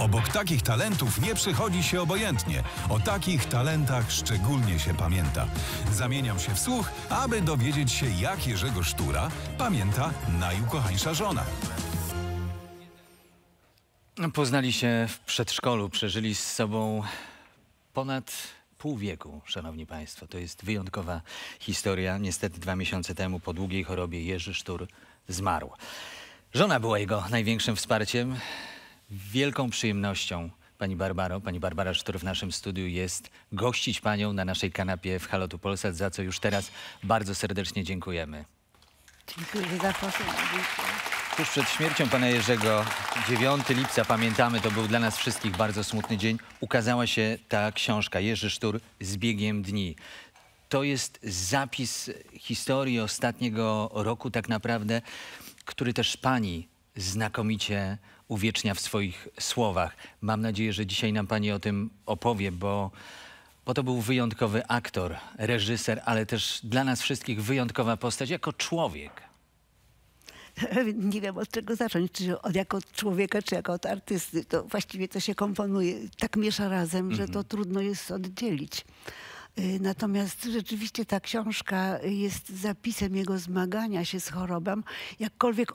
Obok takich talentów nie przychodzi się obojętnie. O takich talentach szczególnie się pamięta. Zamieniam się w słuch, aby dowiedzieć się, jak Jerzego Sztura pamięta najukochańsza żona. Poznali się w przedszkolu, przeżyli z sobą ponad pół wieku, szanowni państwo. To jest wyjątkowa historia. Niestety 2 miesiące temu po długiej chorobie Jerzy Sztur zmarł. Żona była jego największym wsparciem. Wielką przyjemnością, pani Barbara Sztur w naszym studiu jest gościć panią na naszej kanapie w Halo tu Polsat, za co już teraz bardzo serdecznie dziękujemy. Dziękuję za zaproszenie. Tuż przed śmiercią pana Jerzego, 9 lipca, pamiętamy, to był dla nas wszystkich bardzo smutny dzień, ukazała się ta książka Jerzy Sztur z biegiem dni. To jest zapis historii ostatniego roku tak naprawdę, który też pani znakomicie uwiecznia w swoich słowach. Mam nadzieję, że dzisiaj nam pani o tym opowie, bo to był wyjątkowy aktor, reżyser, ale też dla nas wszystkich wyjątkowa postać jako człowiek. Nie wiem, od czego zacząć, czy jako człowieka, czy jako od artysty. To właściwie to się komponuje, tak miesza razem, że to trudno jest oddzielić. Natomiast rzeczywiście ta książka jest zapisem jego zmagania się z chorobą. Jakkolwiek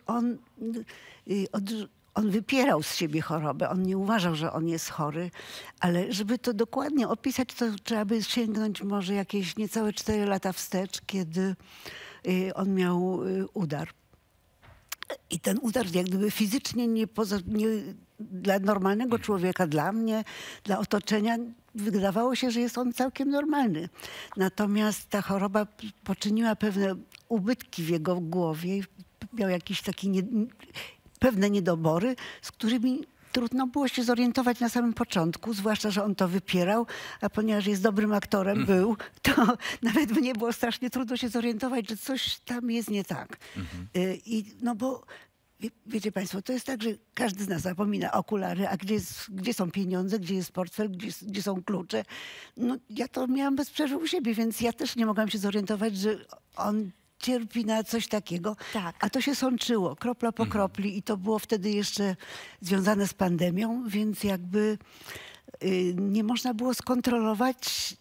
on wypierał z siebie chorobę, on nie uważał, że on jest chory, ale żeby to dokładnie opisać, to trzeba by sięgnąć może jakieś niecałe 4 lata wstecz, kiedy on miał udar. I ten udar jak gdyby fizycznie dla normalnego człowieka, dla mnie, dla otoczenia, wydawało się, że jest on całkiem normalny. Natomiast ta choroba poczyniła pewne ubytki w jego głowie. Miał jakieś takie pewne niedobory, z którymi trudno było się zorientować na samym początku, zwłaszcza, że on to wypierał, a ponieważ jest dobrym aktorem, to nawet mnie było strasznie trudno się zorientować, że coś tam jest nie tak. No bo wiecie państwo, to jest tak, że każdy z nas zapomina okulary, a gdzie są pieniądze, gdzie jest portfel, gdzie są klucze. No, ja to miałam bez przerwy u siebie, więc ja też nie mogłam się zorientować, że on cierpi na coś takiego. Tak. A to się sączyło, kropla po kropli i to było wtedy jeszcze związane z pandemią, więc jakby nie można było skontrolować,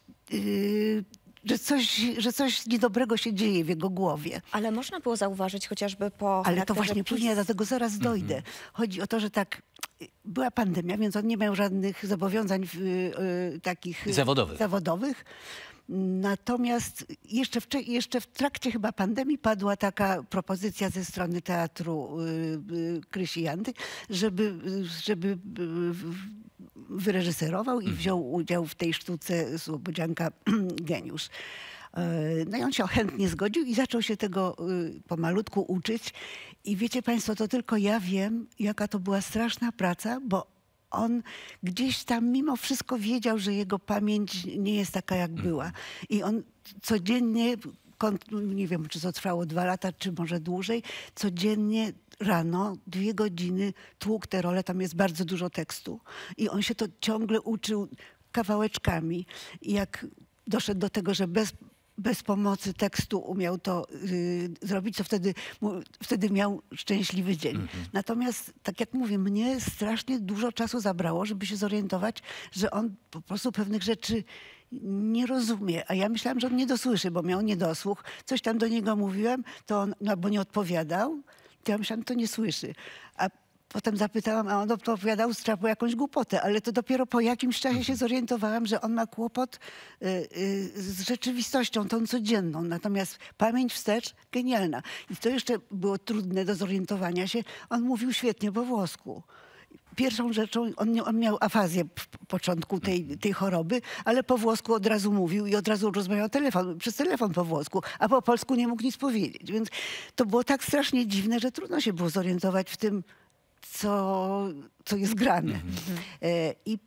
że coś niedobrego się dzieje w jego głowie. Ale można było zauważyć chociażby po Ale to właśnie później, ja do tego zaraz dojdę. Chodzi o to, że tak, była pandemia, więc on nie miał żadnych zobowiązań takich zawodowych. Natomiast jeszcze w trakcie chyba pandemii padła taka propozycja ze strony teatru Krysi Jandy, żeby wyreżyserował i wziął udział w tej sztuce Słobodzianka Geniusz. No i on się chętnie zgodził i zaczął się tego pomalutku uczyć. I wiecie państwo, to tylko ja wiem, jaka to była straszna praca, bo on gdzieś tam mimo wszystko wiedział, że jego pamięć nie jest taka, jak była. I on codziennie, nie wiem, czy to trwało 2 lata, czy może dłużej, codziennie rano 2 godziny tłukł te role, tam jest bardzo dużo tekstu. I on się to ciągle uczył kawałeczkami. I jak doszedł do tego, że bez pomocy tekstu umiał to zrobić, to wtedy miał szczęśliwy dzień. Natomiast, tak jak mówię, mnie strasznie dużo czasu zabrało, żeby się zorientować, że on po prostu pewnych rzeczy nie rozumie. A ja myślałam, że on nie dosłyszy, bo miał niedosłuch. Coś tam do niego mówiłem, to on albo nie odpowiadał, to ja myślałam, że to nie słyszy. A potem zapytałam, a on odpowiadał po jakąś głupotę, ale to dopiero po jakimś czasie się zorientowałam, że on ma kłopot z rzeczywistością, tą codzienną. Natomiast pamięć wstecz genialna. I to jeszcze było trudne do zorientowania się. On mówił świetnie po włosku. Pierwszą rzeczą, on miał afazję w początku tej choroby, ale po włosku od razu mówił i od razu rozmawiał przez telefon po włosku, a po polsku nie mógł nic powiedzieć. Więc to było tak strasznie dziwne, że trudno się było zorientować w tym, co jest grane. I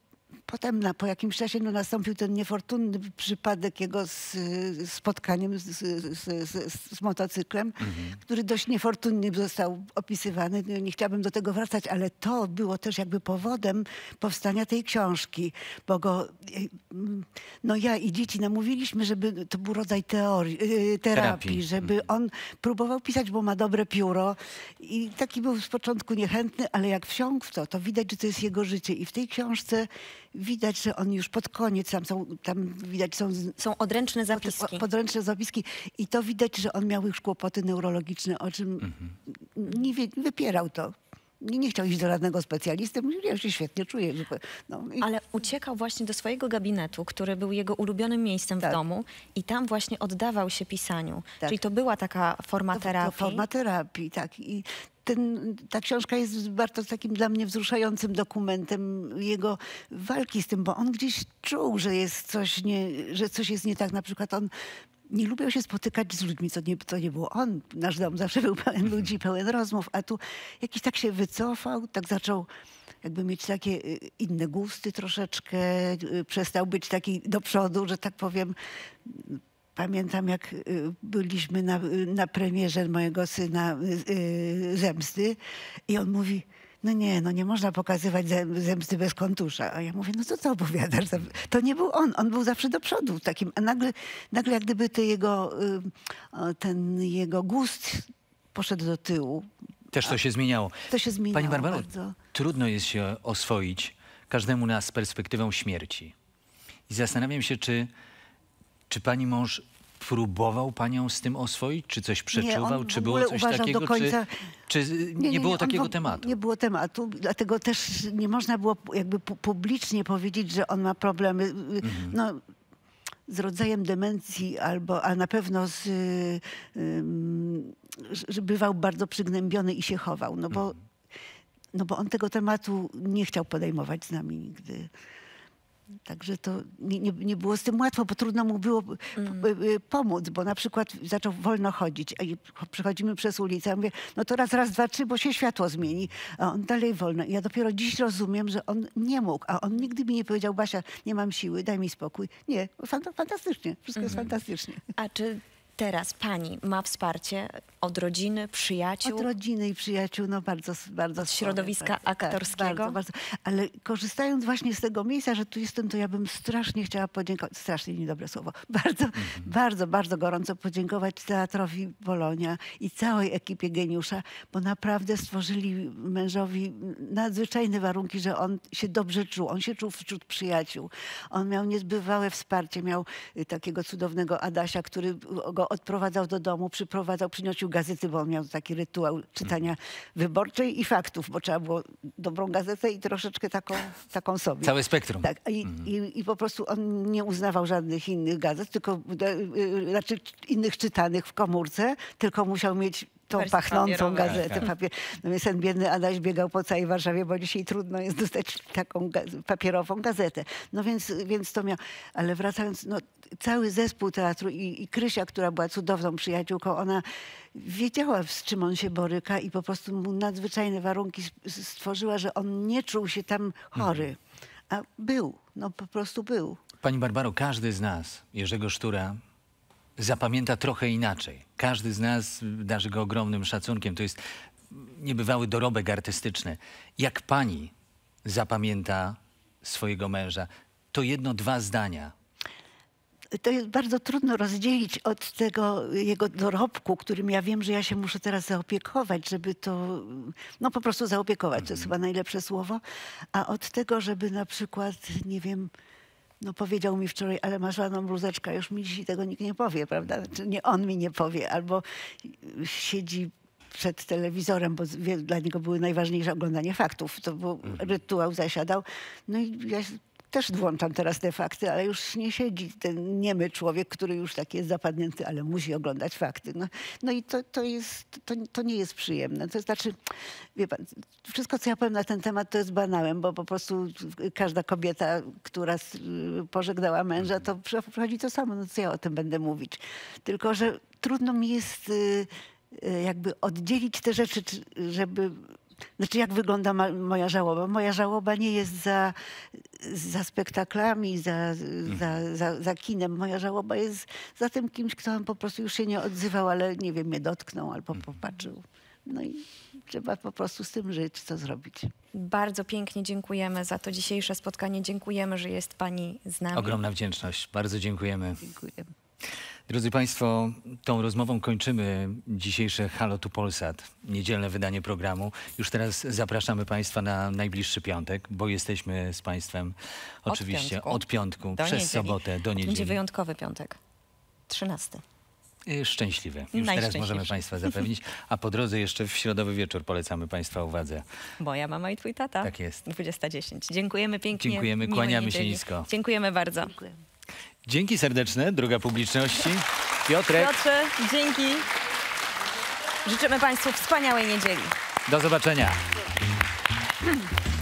potem po jakimś czasie no, nastąpił ten niefortunny przypadek jego z spotkaniem z motocyklem, który dość niefortunnie został opisywany. Nie chciałabym do tego wracać, ale to było też jakby powodem powstania tej książki, bo go, no ja i dzieci namówiliśmy, żeby to był rodzaj terapii, żeby on próbował pisać, bo ma dobre pióro i taki był z początku niechętny, ale jak wsiąkł w to widać, że to jest jego życie i w tej książce widać, że on już pod koniec, tam widać Są odręczne zapiski. podręczne zapiski i to widać, że on miał już kłopoty neurologiczne, o czym nie wypierał to. Nie chciał iść do żadnego specjalisty, mówił, ja się świetnie czuję. No, Ale uciekał właśnie do swojego gabinetu, który był jego ulubionym miejscem w domu i tam właśnie oddawał się pisaniu. Tak. Czyli to była taka forma terapii. To forma terapii, tak. I ta książka jest bardzo takim dla mnie wzruszającym dokumentem jego walki z tym, bo on gdzieś czuł, że jest że coś jest nie tak. Na przykład on nie lubił się spotykać z ludźmi, to nie było on. Nasz dom zawsze był pełen ludzi, pełen rozmów, a tu jakiś tak się wycofał, tak zaczął jakby mieć takie inne gusty troszeczkę, przestał być taki do przodu, że tak powiem. Pamiętam, jak byliśmy na premierze mojego syna Zemsty i on mówi, no nie można pokazywać Zemsty bez kontusza. A ja mówię, no co opowiadasz? To nie był on był zawsze do przodu takim, a nagle jak gdyby ten jego gust poszedł do tyłu. Też to się zmieniało. To się zmieniało Pani Barbaro, bardzo. trudno jest się oswoić każdemu nas z perspektywą śmierci. I zastanawiam się, czy pani mąż próbował panią z tym oswoić? Czy coś przeczuwał? On czy w było ogóle coś uważał takiego? do końca... Czy nie było takiego tematu? Nie było tematu, dlatego też nie można było jakby publicznie powiedzieć, że on ma problemy. No, z rodzajem demencji a na pewno że bywał bardzo przygnębiony i się chował. No bo on tego tematu nie chciał podejmować z nami nigdy. Także to nie było z tym łatwo, bo trudno mu było pomóc, bo na przykład zaczął wolno chodzić, a przechodzimy przez ulicę, ja mówię, no to raz, dwa, trzy, bo się światło zmieni, a on dalej wolno. I ja dopiero dziś rozumiem, że on nie mógł, a on nigdy mi nie powiedział, Basia, nie mam siły, daj mi spokój. Nie, fantastycznie, wszystko jest fantastycznie. A czy teraz pani ma wsparcie od rodziny, przyjaciół? Od rodziny i przyjaciół, no bardzo Od środowiska aktorskiego? Tak, bardzo. Ale korzystając właśnie z tego miejsca, że tu jestem, to ja bym strasznie chciała podziękować, strasznie niedobre słowo, bardzo gorąco podziękować Teatrowi Polonia i całej ekipie Geniusza, bo naprawdę stworzyli mężowi nadzwyczajne warunki, że on się dobrze czuł. On się czuł wśród przyjaciół. On miał niezbywałe wsparcie. Miał takiego cudownego Adasia, który go odprowadzał do domu, przynosił gazety, bo on miał taki rytuał czytania wyborczej i faktów, bo trzeba było dobrą gazetę i troszeczkę taką sobie. Całe spektrum. Tak. I po prostu on nie uznawał żadnych innych gazet, tylko znaczy innych czytanych w komórce, tylko musiał mieć tą Wersję pachnącą papierową. gazetę. No więc ten biedny Adaś biegał po całej Warszawie, bo dzisiaj trudno jest dostać taką papierową gazetę. No więc to miał. Ale wracając, no, cały zespół teatru i Krysia, która była cudowną przyjaciółką, ona wiedziała, z czym on się boryka i po prostu mu nadzwyczajne warunki stworzyła, że on nie czuł się tam chory. A był, no po prostu był. Pani Barbaro, każdy z nas Jerzego Sztura zapamięta trochę inaczej. Każdy z nas darzy go ogromnym szacunkiem. To jest niebywały dorobek artystyczny. Jak pani zapamięta swojego męża? To jedno, dwa zdania. To jest bardzo trudno rozdzielić od tego jego dorobku, którym ja wiem, że ja się muszę teraz zaopiekować, żeby to, no po prostu zaopiekować, to jest chyba najlepsze słowo, a od tego, żeby na przykład, nie wiem, no powiedział mi wczoraj, ale masz ładną bluzeczkę, już mi dzisiaj tego nikt nie powie, prawda? Znaczy nie on mi nie powie, albo siedzi przed telewizorem, bo dla niego były najważniejsze oglądanie faktów. To był rytuał, zasiadał. No i ja też włączam teraz te fakty, ale już nie siedzi ten niemy człowiek, który już tak jest zapadnięty, ale musi oglądać fakty. No i to nie jest przyjemne. To znaczy, wie pan, wszystko, co ja powiem na ten temat, to jest banałem, bo po prostu każda kobieta, która pożegnała męża, to przychodzi to samo. No co ja o tym będę mówić? Tylko, że trudno mi jest jakby oddzielić te rzeczy, żeby Znaczy, jak wygląda moja żałoba? Moja żałoba nie jest za spektaklami, za kinem. Moja żałoba jest za tym kimś, kto po prostu już się nie odzywał, ale nie wiem, mnie dotknął albo popatrzył. No i trzeba po prostu z tym żyć, co zrobić. Bardzo pięknie dziękujemy za to dzisiejsze spotkanie. Dziękujemy, że jest pani z nami. Ogromna wdzięczność. Bardzo dziękujemy. Dziękuję. Drodzy Państwo, tą rozmową kończymy dzisiejsze Halo tu Polsat, niedzielne wydanie programu. Już teraz zapraszamy Państwa na najbliższy piątek, bo jesteśmy z Państwem oczywiście od piątku przez niedzieli. sobotę do niedzieli. Będzie wyjątkowy piątek, 13. Szczęśliwy. Już teraz możemy Państwa zapewnić. A po drodze jeszcze w środowy wieczór polecamy Państwa uwadze. Moja mama i twój tata. Tak jest. 20:10. Dziękujemy pięknie. Dziękujemy, Miłej kłaniamy niedzieli. się nisko. Dziękujemy bardzo. Dziękuję. Dzięki serdeczne, droga publiczności. Piotrek, Piotrze, dzięki. Życzymy Państwu wspaniałej niedzieli. do zobaczenia.